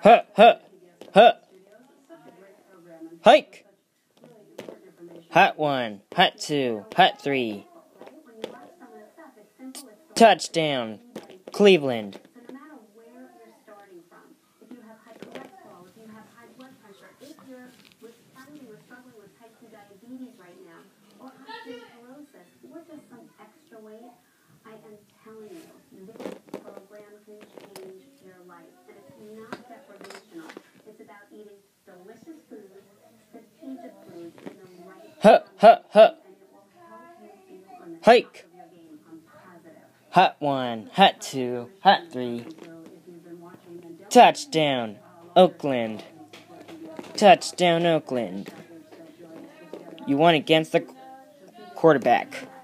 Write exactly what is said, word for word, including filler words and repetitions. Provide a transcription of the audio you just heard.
Huh, huh, huh. Hike. Hot one, hot two, hot three. Touchdown, Cleveland. So no matter where you're starting from, if you have high cholesterol, if you have high blood pressure, if you're with finding or struggling with type two diabetes right now, or osteoporosis, or just some extra weight, I am telling you, this program can change your life. And it's not deprivational. It's about eating delicious foods, strategic foods, in the right Huh, huh, huh. and it will help you feel on the Hike. top of your game, on positive. Hot one, hot two, hot three. Touchdown, Oakland. Touchdown, Oakland. You won against the quarterback.